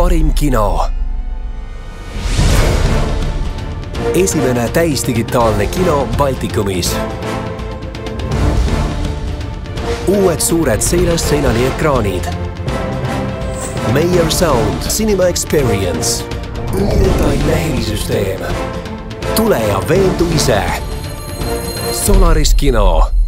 Parim Kino. Esimene täisdigitaalne kino Baltikumis. Uued suured seinast seinani ekraanid. Meyer Sound Cinema Experience. Detailne helisüsteem. Tule ja veendu ise. Solaris Kino.